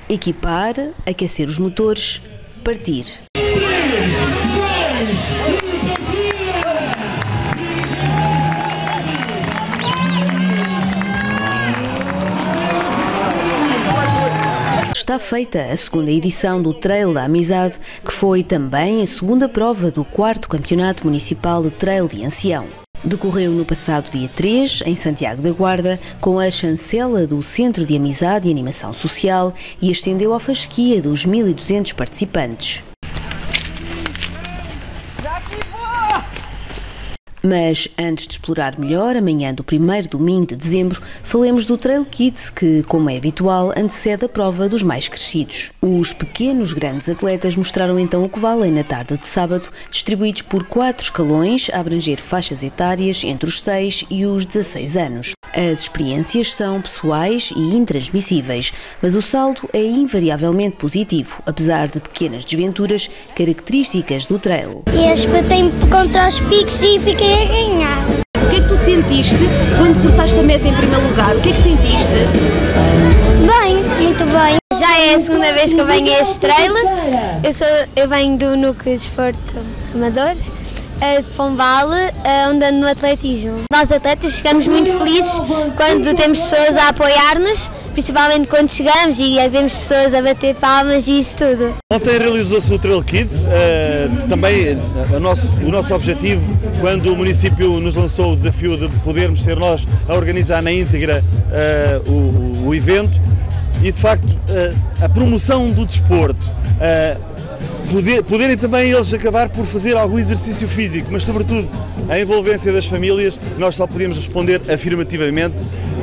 Equipar, aquecer os motores, partir. Está feita a segunda edição do Trail da Amizade, que foi também a segunda prova do 4º Campeonato Municipal de Trail de Ancião. Decorreu no passado dia 3, em Santiago da Guarda, com a chancela do Centro de Amizade e Animação Social e estendeu à fasquia dos 1.200 participantes. Mas, antes de explorar melhor a manhã do primeiro domingo de dezembro, falemos do Trail Kids, que, como é habitual, antecede a prova dos mais crescidos. Os pequenos grandes atletas mostraram então o que valem na tarde de sábado, distribuídos por 4 escalões, a abranger faixas etárias entre os 6 e os 16 anos. As experiências são pessoais e intransmissíveis, mas o saldo é invariavelmente positivo, apesar de pequenas desventuras características do trail. E espetei-me contra os picos e fiquei a ganhar. O que é que tu sentiste quando cortaste a meta em primeiro lugar? O que é que sentiste? Bem, muito bem. Já é a segunda vez que eu venho a este trail. Eu venho do Núcleo de Desporto Amador, de Pombal, onde ando no atletismo. Nós atletas ficamos muito felizes quando temos pessoas a apoiar-nos, principalmente quando chegamos e vemos pessoas a bater palmas e isso tudo. Ontem realizou-se o Trail Kids, também o nosso objetivo, quando o município nos lançou o desafio de podermos ser nós a organizar na íntegra o evento e de facto a promoção do desporto. Poderem também eles acabar por fazer algum exercício físico, mas sobretudo a envolvência das famílias, nós só podíamos responder afirmativamente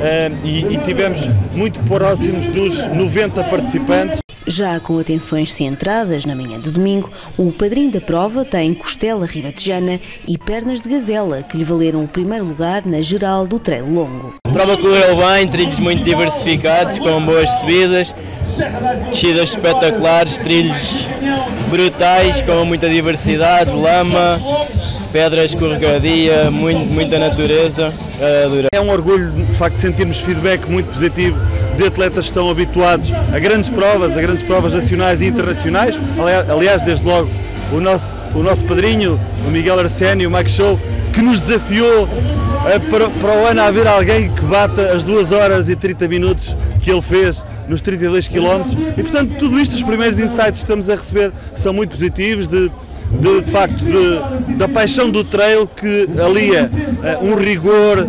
e tivemos muito próximos dos 90 participantes. Já com atenções centradas na manhã de domingo, o padrinho da prova tem costela ribatejana e pernas de gazela, que lhe valeram o primeiro lugar na geral do trail longo. A prova correu bem, trilhos muito diversificados, com boas subidas, descidas espetaculares, trilhos brutais, com muita diversidade, lama, pedra escorregadia, muita natureza. É um orgulho de facto sentirmos feedback muito positivo de atletas que estão habituados a grandes provas nacionais e internacionais. Aliás, desde logo o nosso padrinho, o Miguel Arsénio, o Mike Show, que nos desafiou para o ano a haver alguém que bata as 2 horas e 30 minutos que ele fez nos 32 km e portanto tudo isto, os primeiros insights que estamos a receber são muito positivos de facto da paixão do trail, que alia um rigor,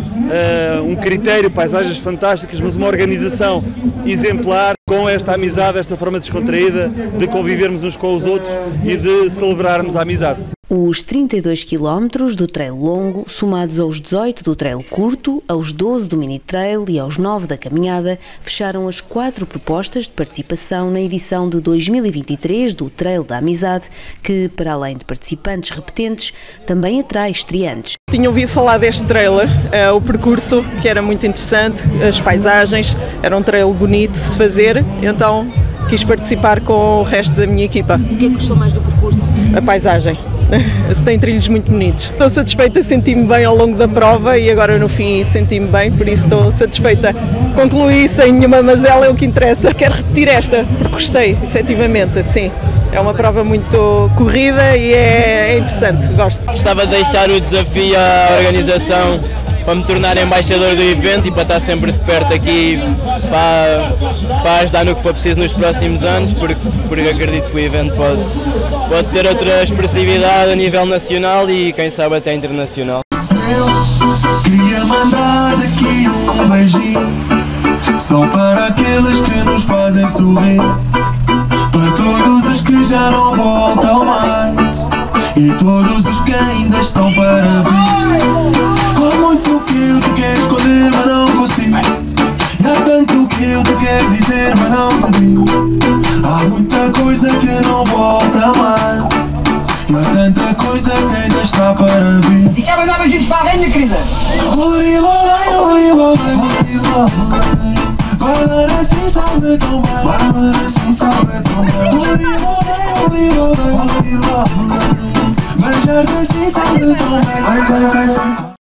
um critério, paisagens fantásticas, mas uma organização exemplar, com esta amizade, esta forma descontraída de convivermos uns com os outros e de celebrarmos a amizade. Os 32 km do trail longo, somados aos 18 do trail curto, aos 12 do mini trail e aos 9 da caminhada, fecharam as 4 propostas de participação na edição de 2023 do Trail da Amizade, que, para além de participantes repetentes, também atrai estreantes. Tinha ouvido falar deste trailer, o percurso, que era muito interessante, as paisagens, era um trail bonito de se fazer, então quis participar com o resto da minha equipa. O que é que gostou mais do percurso? A paisagem. Se tem trilhos muito bonitos. Estou satisfeita, senti-me bem ao longo da prova e agora no fim senti-me bem, por isso estou satisfeita. Concluí sem nenhuma mazela, é o que interessa. Quero repetir esta, porque gostei, efetivamente, sim. É uma prova muito corrida e é interessante, gosto. Gostava de deixar o desafio à organização para me tornar embaixador do evento e para estar sempre de perto aqui para ajudar no que for preciso nos próximos anos, porque acredito que o evento pode ter outra expressividade a nível nacional e quem sabe até internacional. Queria mandar daqui um beijinho, só para aqueles que nos fazem sorrir, para todos os que já não voltam mais e todos os que ainda estão para vir. Há muito que eu te quero esconder, mas não consigo. Há tanto que eu te quero dizer, mas não te digo. Há muita coisa que não volta mais. Há tanta coisa que ainda está para vir. E quer mandar beijinhos para alguém, minha querida? Assim sabe tão bem, assim sabe tão bem. Beijar-te assim sabe tão bem.